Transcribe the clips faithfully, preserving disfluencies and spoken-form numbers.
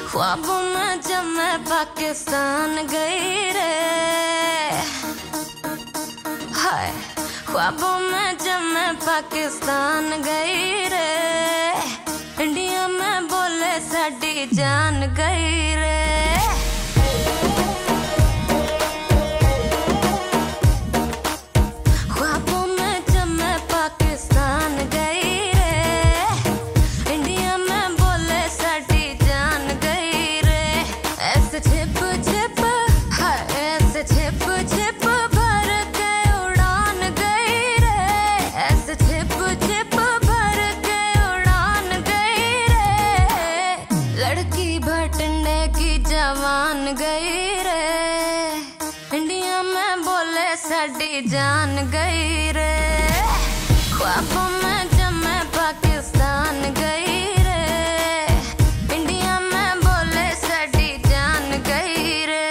ख्वाबों में जब मैं पाकिस्तान गई रे, हाय ख्वाबों में जब मैं पाकिस्तान गई रे, इंडिया में बोले साडी जान गई रे। ख्वाबों में जब मैं पाकिस्तान गई रे, इंडिया में बोले साडी जान गई रे। ऐसे छिप छिप हाय ऐसे छिप छिप भर के उड़ान गई रे, ऐसे छिप छिप भर के उड़ान गई रे। लड़की भटिंडे की जवान गई रे, इंडिया में बोले साडी जान गई रे। ख्वाबों में जब मैं पाकिस्तान गई रे, इंडिया में बोले साडी जान गई रे।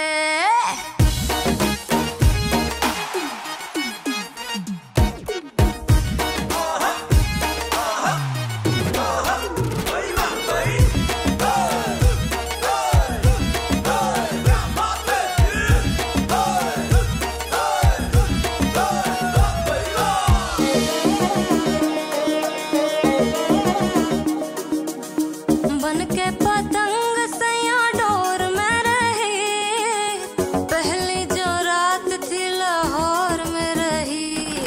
बन के पतंग सैया डोर में रही, पहली जो रात थी लाहौर में रही।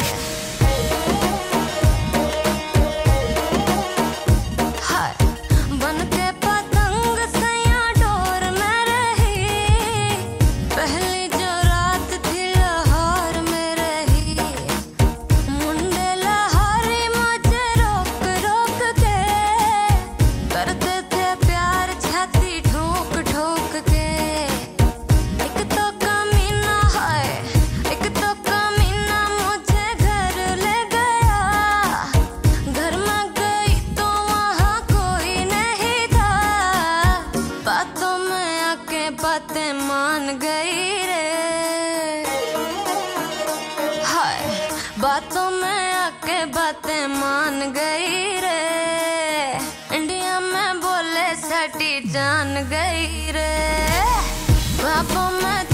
हाय बन के पतंग सैया डोर में रही, पहली जो रात थी लाहौर में रही। मुंडे लाहौरी मुझे रोक रोक के करते छाती ठोक ठोक के। एक तो कमीना है एक तो कमीना मुझे घर ले गया, घर में गई तो वहाँ कोई नहीं था। बातों में आके बातें मान गई रे, हाय बातों में आके बातें मान गई रे। इंडिया में बोले साडी जान गई रे। ख्वाबों में